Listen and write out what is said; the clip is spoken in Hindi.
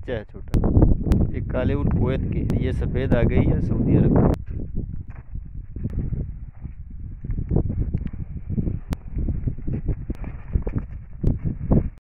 बच्चा है छोटा। ये काले ऊँट कुवैत के, ये सफ़ेद आ गई है सऊदी अरब की।